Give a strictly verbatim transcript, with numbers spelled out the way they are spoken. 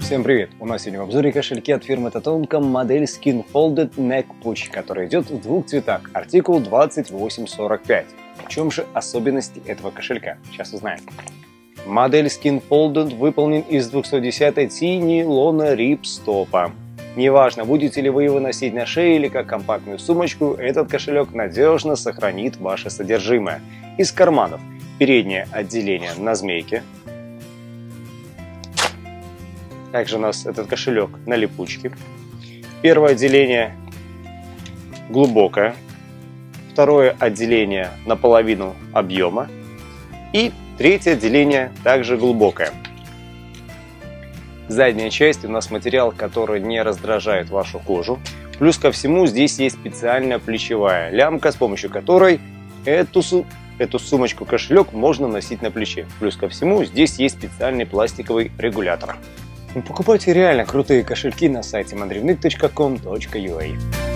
Всем привет! У нас сегодня в обзоре кошельки от фирмы Tatonka модель Skin Folded Neck Pouch, который идет в двух цветах, артикул двадцать восемь сорок пять. В чем же особенности этого кошелька? Сейчас узнаем. Модель Skin Folded выполнен из двухсот десятой нейлона рипстопа. Неважно, будете ли вы его носить на шее или как компактную сумочку, этот кошелек надежно сохранит ваше содержимое. Из карманов переднее отделение на змейке. Также у нас этот кошелек на липучке. Первое отделение глубокое. Второе отделение наполовину объема. И третье отделение также глубокое. Задняя часть у нас материал, который не раздражает вашу кожу. Плюс ко всему здесь есть специальная плечевая лямка, с помощью которой эту, эту сумочку-кошелек можно носить на плече. Плюс ко всему здесь есть специальный пластиковый регулятор. Покупайте реально крутые кошельки на сайте мандревник точка ком точка ю а.